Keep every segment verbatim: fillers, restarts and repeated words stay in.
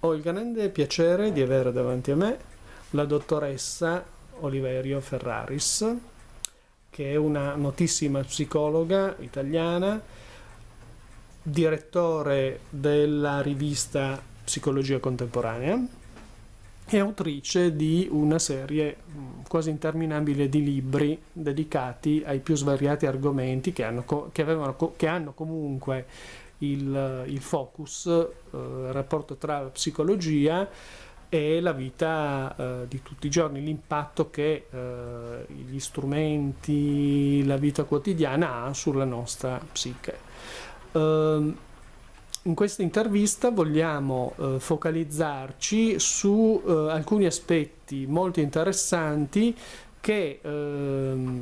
Ho il grande piacere di avere davanti a me la dottoressa Oliverio Ferraris, che è una notissima psicologa italiana, direttore della rivista Psicologia Contemporanea e autrice di una serie quasi interminabile di libri dedicati ai più svariati argomenti che hanno, che avevano, che hanno comunque il, il focus, eh, il rapporto tra la psicologia e la vita eh, di tutti i giorni, l'impatto che eh, gli strumenti, la vita quotidiana ha sulla nostra psiche. Uh, in questa intervista vogliamo uh, focalizzarci su uh, alcuni aspetti molto interessanti che, uh,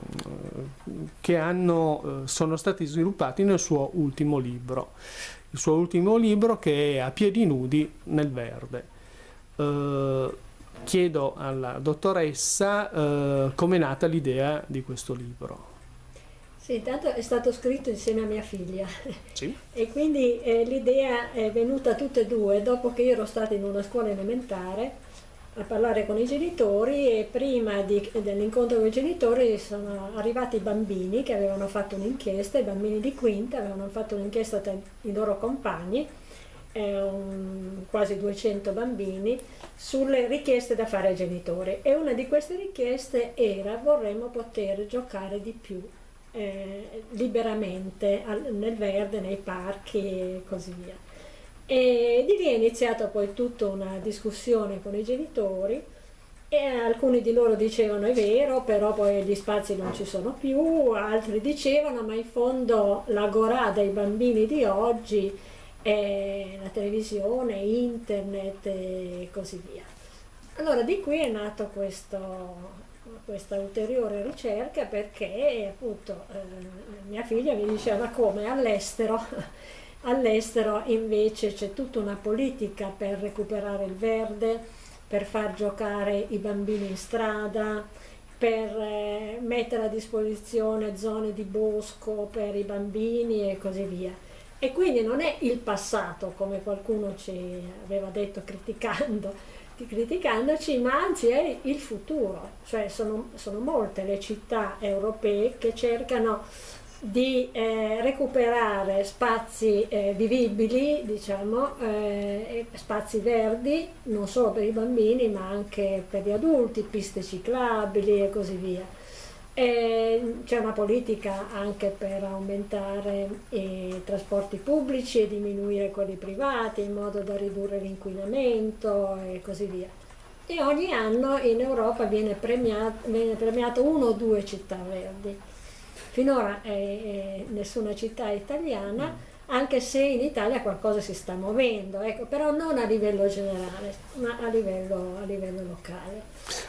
che hanno, uh, sono stati sviluppati nel suo ultimo libro, il suo ultimo libro che è A piedi nudi nel verde. Uh, chiedo alla dottoressa uh, come è nata l'idea di questo libro. Sì, intanto è stato scritto insieme a mia figlia. Sì. E quindi eh, l'idea è venuta tutte e due dopo che io ero stata in una scuola elementare a parlare con i genitori, e prima di, dell'incontro con i genitori sono arrivati i bambini che avevano fatto un'inchiesta, i bambini di quinta avevano fatto un'inchiesta tra i loro compagni, eh, un, quasi duecento bambini, sulle richieste da fare ai genitori, e una di queste richieste era: vorremmo poter giocare di più Eh, liberamente al, nel verde, nei parchi e così via. E di lì è iniziata poi tutta una discussione con i genitori, e alcuni di loro dicevano: è vero, però poi gli spazi non ci sono più, altri dicevano: ma in fondo l'agorà dei bambini di oggi è la televisione, internet e così via. Allora di qui è nato questo questa ulteriore ricerca, perché appunto eh, mia figlia mi diceva: come all'estero all'estero invece c'è tutta una politica per recuperare il verde, per far giocare i bambini in strada, per eh, mettere a disposizione zone di bosco per i bambini e così via. E quindi non è il passato, come qualcuno ci aveva detto criticando criticandoci, ma anzi è il futuro. Cioè sono, sono molte le città europee che cercano di eh, recuperare spazi eh, vivibili, diciamo, eh, spazi verdi, non solo per i bambini ma anche per gli adulti, piste ciclabili e così via. C'è una politica anche per aumentare i trasporti pubblici e diminuire quelli privati, in modo da ridurre l'inquinamento e così via. E ogni anno in Europa viene premiato, viene premiato uno o due città verdi. Finora eh, eh, nessuna città italiana, anche se in Italia qualcosa si sta muovendo, ecco, però non a livello generale, ma a livello, a livello locale.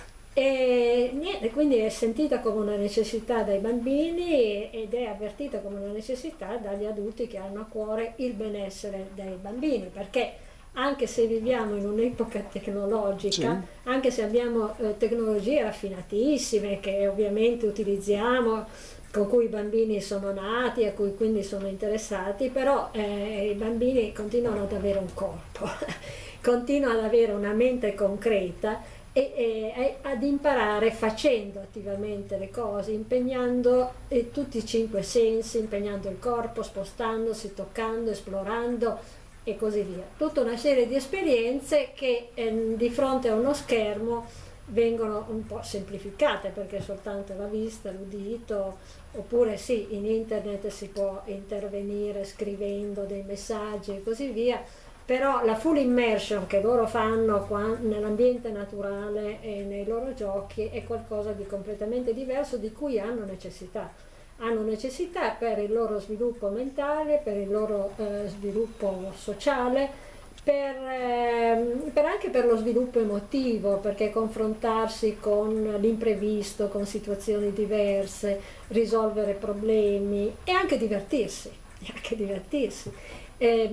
E niente, quindi è sentita come una necessità dai bambini ed è avvertita come una necessità dagli adulti che hanno a cuore il benessere dei bambini, perché anche se viviamo in un'epoca tecnologica, sì, anche se abbiamo eh, tecnologie raffinatissime che ovviamente utilizziamo, con cui i bambini sono nati e a cui quindi sono interessati, però eh, i bambini continuano ad avere un corpo, continuano ad avere una mente concreta, e, e ad imparare facendo attivamente le cose, impegnando eh, tutti i cinque sensi, impegnando il corpo, spostandosi, toccando, esplorando e così via. Tutta una serie di esperienze che eh, di fronte a uno schermo vengono un po' semplificate, perché soltanto la vista, l'udito, oppure sì, in internet si può intervenire scrivendo dei messaggi e così via, però la full immersion che loro fanno nell'ambiente naturale e nei loro giochi è qualcosa di completamente diverso, di cui hanno necessità. Hanno necessità per il loro sviluppo mentale, per il loro eh, sviluppo sociale, per, eh, per anche per lo sviluppo emotivo, perché confrontarsi con l'imprevisto, con situazioni diverse, risolvere problemi e anche divertirsi, e anche divertirsi. Eh,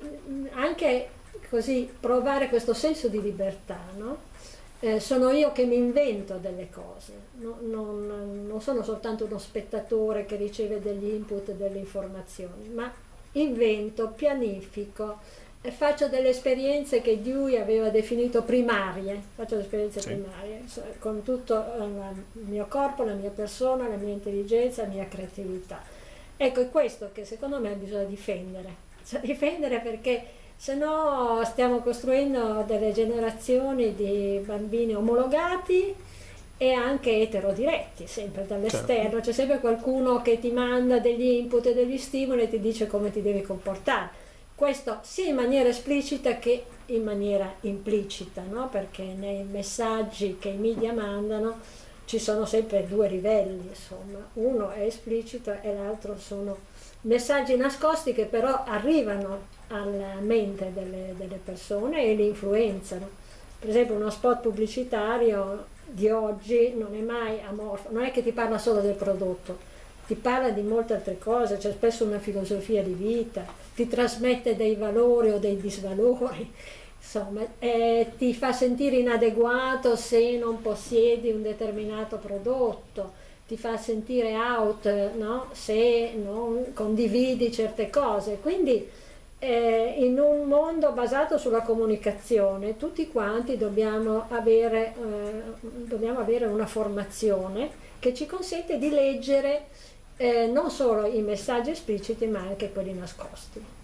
anche così provare questo senso di libertà, no? Eh, sono io che mi invento delle cose, no? non, non sono soltanto uno spettatore che riceve degli input e delle informazioni, ma invento, pianifico faccio delle esperienze che Dewey aveva definito primarie, faccio delle esperienze Sì. primarie, con tutto il mio corpo, la mia persona, la mia intelligenza, la mia creatività. Ecco, è questo che secondo me bisogna difendere, cioè, difendere perché se no stiamo costruendo delle generazioni di bambini omologati e anche eterodiretti, sempre dall'esterno. Certo. C'è sempre qualcuno che ti manda degli input e degli stimoli e ti dice come ti devi comportare. Questo sia in maniera esplicita che in maniera implicita, no? Perché nei messaggi che i media mandano ci sono sempre due livelli, insomma. Uno è esplicito e l'altro sono messaggi nascosti che però arrivano alla mente delle, delle persone e li influenzano. Per esempio uno spot pubblicitario di oggi non è mai amorfo, non è che ti parla solo del prodotto, ti parla di molte altre cose, c'è spesso una filosofia di vita, ti trasmette dei valori o dei disvalori, insomma, eh, ti fa sentire inadeguato se non possiedi un determinato prodotto, ti fa sentire out, no? Se non condividi certe cose. Quindi eh, in un mondo basato sulla comunicazione tutti quanti dobbiamo avere, eh, dobbiamo avere una formazione che ci consente di leggere eh, non solo i messaggi espliciti ma anche quelli nascosti.